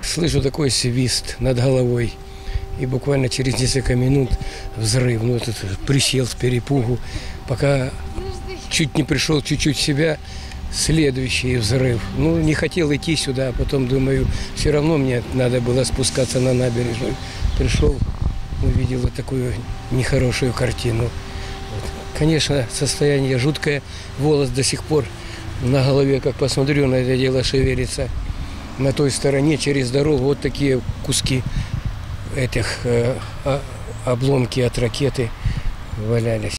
слышу такой свист над головой. И буквально через несколько минут взрыв. Ну, этот присел с перепугу. Пока чуть не пришел чуть-чуть в себя, следующий взрыв. Ну, не хотел идти сюда, а потом думаю, все равно мне надо было спускаться на набережную. Пришел, увидел вот такую нехорошую картину. Вот. Конечно, состояние жуткое. Волос до сих пор на голове, как посмотрю, на это дело шевелится. На той стороне через дорогу вот такие куски этих обломки от ракеты валялись.